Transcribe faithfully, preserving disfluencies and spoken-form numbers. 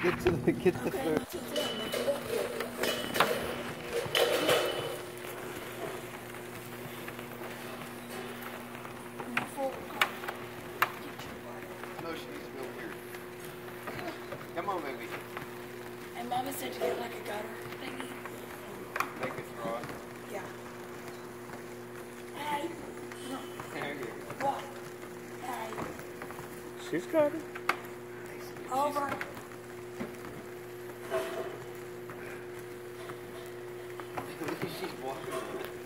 Get to the get the Okay, food. that's what's in. Look it up here. No, she needs to be over here. Come on, baby. And Mama said to get like a gutter thingy. Make it throw it. Yeah. Hey. There you go. What? Hey. She's got it. Over. She's walking.